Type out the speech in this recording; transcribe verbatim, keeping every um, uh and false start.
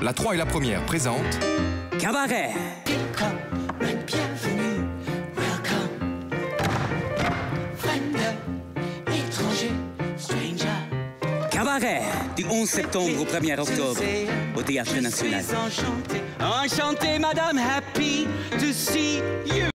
La trois et la première présente... Cabaret. Bienvenue, welcome. Friend, étranger, stranger. Cabaret, du onze septembre au premier octobre, au Théâtre National. Enchanté, enchanté, madame, happy to see you.